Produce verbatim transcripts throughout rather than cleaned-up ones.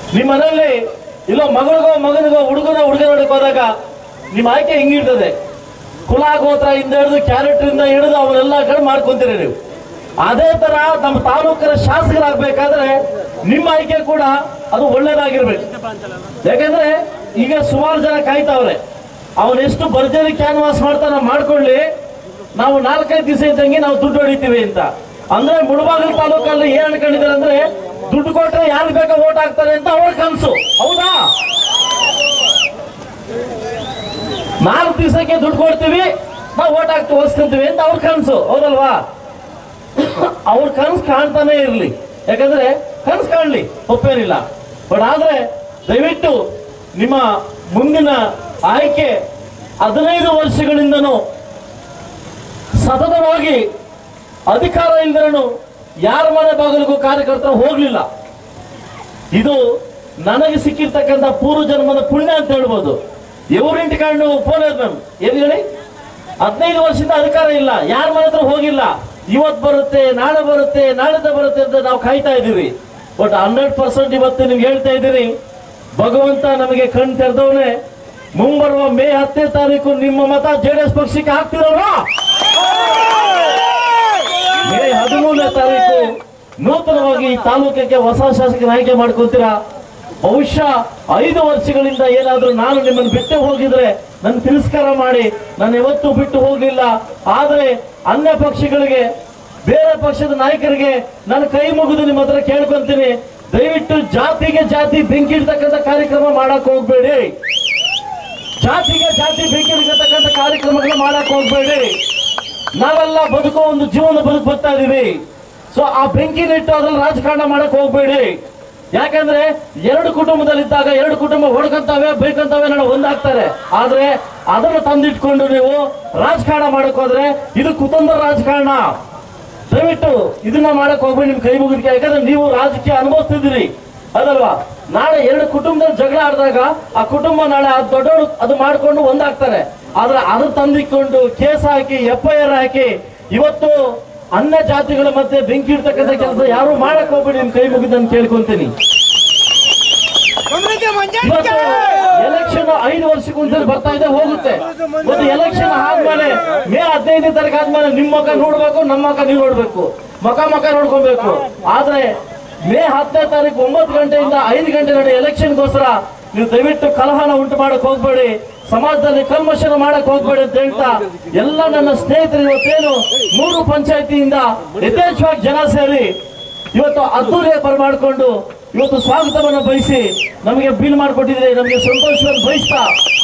ನಿಮ್ಮ ಮನೆಯಲ್ಲಿ ಇಲ್ಲೋ ಮಗಳಿಗೋ ಮಗನಿಗೋ ಹುಡುಗನೋ ಹುಡುಗ ನೋಡಕ್ ಹೋದಾಗ ನಿಮ್ಮ ಆಯ್ಕೆ ಹಿಂಗಿರ್ತದೆ. ಕುಲ ಗೋತ್ರ ಇಂದ ಹಿಡಿದು ಕ್ಯಾರೆಕ್ಟರ್ ಇಂದ ಹಿಡಿದು ಅವರೆಲ್ಲ ಕಡೆ ಮಾಡ್ಕೊಂತೀರಿ ನೀವು. ಅದೇ ತರ ನಮ್ಮ ತಾಲೂಕಿನ ಶಾಸಕರಾಗಬೇಕಾದ್ರೆ ನಿಮ್ಮ ಆಯ್ಕೆ ಕೂಡ ಅದು ಒಳ್ಳೇದಾಗಿರ್ಬೇಕು. ಯಾಕಂದ್ರೆ ಈಗ ಸುಮಾರು ಜನ ಕಾಯ್ತಾವ್ರೆ, ಅವನೆಷ್ಟು ಭರ್ಜರಿ ಕ್ಯಾನ್ವಾಸ್ ಮಾಡ್ತಾನ ಮಾಡ್ಕೊಳ್ಳಿ, ನಾವು ನಾಲ್ಕೈದು ದಿವಸ ಇದ್ದಂಗೆ ನಾವು ದುಡ್ಡು ಹೊಡಿತೀವಿ ಅಂತ. ಅಂದ್ರೆ ಮುಳಬಾಗಿಲು ತಾಲೂಕಲ್ಲಿ ಏನ್ ಅನ್ಕೊಂಡಿದ್ದಾರೆ ಅಂದ್ರೆ ದುಡ್ಡು ಕೊಟ್ರೆ ಯಾರು ಬೇಕಾ ಓಟ್ ಹಾಕ್ತಾರೆ ಅಂತ ಅವ್ರ ಕನಸು. ಹೌದಾ? ನಾಲ್ಕು ದಿವಸಕ್ಕೆ ದುಡ್ಡು ಕೊಡ್ತೀವಿ, ನಾವು ಓಟ್ ಹಾಕ್ತಿ ಓದಿಸ್ಕೊಂತೀವಿ ಅಂತ ಅವ್ರ ಕನಸು. ಹೌದಲ್ವಾ? ಅವ್ರ ಕನಸು ಕಾಣ್ತಾನೆ ಇರ್ಲಿ, ಯಾಕಂದ್ರೆ ಕನಸು ಕಾಣ್ಲಿ, ತಪ್ಪೇನಿಲ್ಲ. ಬಟ್ ಆದ್ರೆ ದಯವಿಟ್ಟು ನಿಮ್ಮ ಮುಂದಿನ ಆಯ್ಕೆ ಹದಿನೈದು ವರ್ಷಗಳಿಂದನೂ ಸತತವಾಗಿ ಅಧಿಕಾರ ಇಲ್ದನು ಯಾರ ಮನೆ ಬಾಗಿಲಿಗೂ ಕಾರ್ಯಕರ್ತರು ಹೋಗ್ಲಿಲ್ಲ. ಇದು ನನಗೆ ಸಿಕ್ಕಿರ್ತಕ್ಕಂಥ ಪೂರ್ವ ಜನ್ಮದ ಪುಣ್ಯ ಅಂತ ಹೇಳ್ಬೋದು. ಎವರಿಂಟ್ ಕಂಡು ಫೋನ್ ಮ್ಯಾಮ್ ಏನ್ ಹೇಳಿ, ಹದಿನೈದು ವರ್ಷದಿಂದ ಅಧಿಕಾರ ಇಲ್ಲ, ಯಾರ ಮನೆ ಹತ್ರ ಹೋಗಿಲ್ಲ. ಇವತ್ತು ಬರುತ್ತೆ, ನಾಳೆ ಬರುತ್ತೆ, ನಾಳೆದ ಬರುತ್ತೆ ಅಂತ ನಾವು ಕಾಯ್ತಾ ಇದ್ದೀವಿ. ಬಟ್ ಹಂಡ್ರೆಡ್ ಪರ್ಸೆಂಟ್ ಇವತ್ತು ನಿಮ್ಗೆ ಹೇಳ್ತಾ ಇದ್ದೀರಿ, ಭಗವಂತ ನಮಗೆ ಕಣ್ ತೆರೆದವನೇ. ಮುಂಬರುವ ಮೇ ಹತ್ತನೇ ತಾರೀಕು ನಿಮ್ಮ ಮತ ಜೆಡಿಎಸ್ ಪಕ್ಷಕ್ಕೆ ಹಾಕ್ತಿರಲ್ವ? ಮೇ ಹದಿಮೂರನೇ ತಾರೀಕು ನೂತನವಾಗಿ ಈ ತಾಲೂಕಿಗೆ ಹೊಸ ಶಾಸಕರ ಆಯ್ಕೆ ಮಾಡ್ಕೊತೀರಾ. ಬಹುಶಃ ಐದು ವರ್ಷಗಳಿಂದ ಏನಾದ್ರೂ ನಾನು ನಿಮ್ಮನ್ನು ಬಿಟ್ಟು ಹೋಗಿದ್ರೆ ನನ್ನ ತಿರಸ್ಕಾರ ಮಾಡಿ, ನಾನು ಯಾವತ್ತೂ ಬಿಟ್ಟು ಹೋಗಲಿಲ್ಲ. ಆದ್ರೆ ಅನ್ಯ ಪಕ್ಷಗಳಿಗೆ, ಬೇರೆ ಪಕ್ಷದ ನಾಯಕರಿಗೆ ನಾನು ಕೈ ಮುಗಿದು ನಿಮ್ಮ ಹತ್ರ ಕೇಳ್ಕೊಂತೀನಿ, ದಯವಿಟ್ಟು ಜಾತಿಗೆ ಜಾತಿ ಬೆಂಕಿ ಇಡ್ತಕ್ಕಂಥ ಕಾರ್ಯಕ್ರಮ ಮಾಡಕ್ ಹೋಗ್ಬೇಡಿ. ಜಾತಿಗೆ ಜಾತಿ ಬೆಂಕಿ ಇಡ್ತಕ್ಕಂಥ ಕಾರ್ಯಕ್ರಮಗಳು ಮಾಡಕ್ ಹೋಗ್ಬೇಡಿ. ನಾವೆಲ್ಲ ಬದುಕೋ ಒಂದು ಜೀವನ ಬದುಕು ಬರ್ತಾ ಇದೀವಿ. ಸೊ ಆ ಬೆಂಕಿನ ಇಟ್ಟು ಅದ್ರಲ್ಲಿ ರಾಜಕಾರಣ ಮಾಡಕ್ ಹೋಗ್ಬೇಡಿ. ಯಾಕಂದ್ರೆ ಎರಡು ಕುಟುಂಬದಲ್ಲಿದ್ದಾಗ ಎರಡು ಕುಟುಂಬ ಹೊಡ್ಕೊಂತಾವೆ, ಬೈಕೊಂತಾವೆ, ನಾನು ಒಂದಾಗ್ತಾರೆ. ಆದ್ರೆ ಅದನ್ನು ತಂದಿಟ್ಕೊಂಡು ನೀವು ರಾಜಕಾರಣ ಮಾಡಕ್ ಹೋದ್ರೆ ಇದು ಕುತಂತ್ರ ರಾಜಕಾರಣ. ದಯವಿಟ್ಟು ಇದನ್ನ ಮಾಡಕ್ ಹೋಗ್ಬೇಡಿ, ನಿಮ್ ಕೈ ಮುಗಿದಕ್ಕೆ. ಯಾಕಂದ್ರೆ ನೀವು ರಾಜಕೀಯ ಅನುಭವಿಸ್ತಿದ್ದೀರಿ, ಅದಲ್ವಾ? ನಾಳೆ ಎರಡು ಕುಟುಂಬದಲ್ಲಿ ಜಗಳ ಆಡಿದಾಗ ಆ ಕುಟುಂಬ ನಾಳೆ ಅದು ದೊಡ್ಡವರು ಅದು ಮಾಡ್ಕೊಂಡು ಒಂದಾಗ್ತಾರೆ. ಆದ್ರೆ ಅದು ತಂದಿಕೊಂಡು ಕೇಸ್ ಹಾಕಿ ಎಫ್ ಐ ಆರ್ ಹಾಕಿ ಇವತ್ತು ಅನ್ಯ ಜಾತಿಗಳ ಮಧ್ಯೆ ಬೆಂಕಿ ಇಡ್ತಕ್ಕಂಥ ಕೆಲಸ ಯಾರು ಮಾಡಕ್ ಹೋಗ್ಬೇಡಿ, ನಿಮ್ ಕೈ ಮುಗಿದನ್ನು ಕೇಳ್ಕೊಂತೀನಿ. ಎಲೆಕ್ಷನ್ ಐದು ವರ್ಷಕ್ಕೊಂದ್ಸರಿ ಬರ್ತಾ ಇದೆ, ಹೋಗುತ್ತೆ. ಒಂದು ಎಲೆಕ್ಷನ್ ಆದ್ಮೇಲೆ ಮೇ ಹದಿನೈದನೇ ತಾರೀಕು ಆದ್ಮೇಲೆ ನಿಮ್ ಮುಖ ನೋಡ್ಬೇಕು, ನಮ್ಮ ಮುಖ ನೀವು ನೋಡ್ಬೇಕು, ಮುಖ ಮುಖ ನೋಡ್ಕೊಬೇಕು. ಆದ್ರೆ ಮೇ ಹತ್ತನೇ ತಾರೀಕು ಒಂಬತ್ತು ಗಂಟೆಯಿಂದ ಐದು ಗಂಟೆ ನಡೆಯ ಎಲೆಕ್ಷನ್ಗೋಸ್ಕರ ನೀವು ದಯವಿಟ್ಟು ಕಲಹನ ಉಂಟು ಮಾಡಕ್ ಹೋಗ್ಬೇಡಿ, ಸಮಾಜದಲ್ಲಿ ಕಲ್ಮಶನ ಮಾಡಕ್ ಹೋಗ್ಬೇಡಿ ಅಂತ ಹೇಳ್ತಾ ಎಲ್ಲ ನನ್ನ ಸ್ನೇಹಿತರು ಇವತ್ತೇನು ಮೂರು ಪಂಚಾಯತಿಯಿಂದ ಯಥೇಚ್ಛವಾಗಿ ಜನ ಸೇರಿ ಇವತ್ತು ಅದ್ದೂರಿಯ ಬರಮಾಡಿಕೊಂಡು ಇವತ್ತು ಸ್ವಾಗತವನ್ನು ಬಯಸಿ ನಮಗೆ ಬೀಲ್ ಮಾಡಿಕೊಟ್ಟಿದ್ರೆ ನಮಗೆ ಸಂತೋಷವನ್ನು ಬಯಸ್ತಾ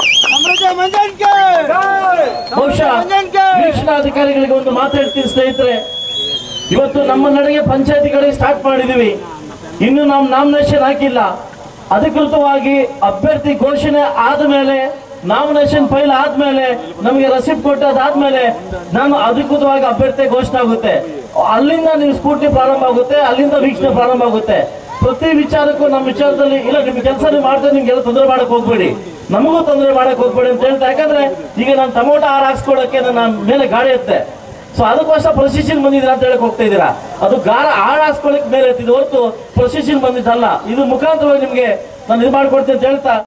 ಬಹುಶಃ ವೀಕ್ಷಣಾಧಿಕಾರಿಗಳಿಗೆ ಒಂದು ಮಾತಾಡ್ತೀನಿ ಸ್ನೇಹಿತರೆ. ಇವತ್ತು ನಮ್ಮ ನಡೆಗೆ ಪಂಚಾಯತಿಗಳಿಗೆ ಸ್ಟಾರ್ಟ್ ಮಾಡಿದೀವಿ, ಇನ್ನು ನಾವು ನಾಮಿನೇಷನ್ ಹಾಕಿಲ್ಲ. ಅಧಿಕೃತವಾಗಿ ಅಭ್ಯರ್ಥಿ ಘೋಷಣೆ ಆದ್ಮೇಲೆ, ನಾಮಿನೇಷನ್ ಫೈಲ್ ಆದ್ಮೇಲೆ, ನಮಗೆ ರಸೀಟ್ ಕೊಟ್ಟದಾದ್ಮೇಲೆ ನಾನು ಅಧಿಕೃತವಾಗಿ ಅಭ್ಯರ್ಥಿ ಘೋಷಣೆ ಆಗುತ್ತೆ. ಅಲ್ಲಿಂದ ನೀವು ಸ್ಫೂರ್ತಿ ಪ್ರಾರಂಭ ಆಗುತ್ತೆ, ಅಲ್ಲಿಂದ ವೀಕ್ಷಣೆ ಪ್ರಾರಂಭ ಆಗುತ್ತೆ. ಪ್ರತಿ ವಿಚಾರಕ್ಕೂ ನಮ್ಮ ವಿಚಾರದಲ್ಲಿ ಇಲ್ಲ, ನಿಮ್ ಕೆಲಸ ನೀವು ಮಾಡ್ತಾರೆ, ನಿಮ್ಗೆಲ್ಲ ತೊಂದರೆ ಮಾಡಕ್ ಹೋಗ್ಬೇಡಿ, ನಮಗೂ ತೊಂದರೆ ಮಾಡಕ್ ಹೋಗ್ಬೇಡಿ ಅಂತ ಹೇಳ್ತಾ. ಯಾಕಂದ್ರೆ ಈಗ ನಾನು ಟೊಮೊಟೊ ಹಾರ ಹಾಕ್ಸ್ಕೊಳಕ್ಕೆ ನನ್ನ ಮೇಲೆ ಗಾಡಿ ಎತ್ತೆ, ಸೊ ಅದಕ್ಕೋಸ್ಕರ ಪ್ರೊಸೆಷನ್ ಬಂದಿದ್ದೀರಾ ಅಂತ ಹೇಳಕ್ ಹೋಗ್ತಾ ಇದ್ದೀರಾ. ಅದು ಗಾರ ಹಾರ ಹಾಕ್ಸ್ಕೊಳಕ್ ಮೇಲೆ ಎತ್ತಿದ ಹೊರತು ಪ್ರೊಸೆಷನ್ ಬಂದಿದ್ದಲ್ಲ. ಇದು ಮುಖಾಂತರವಾಗಿ ನಿಮ್ಗೆ ನಾನು ಇದು ಮಾಡ್ಕೊಡ್ತೀನಿ ಅಂತ ಹೇಳ್ತಾ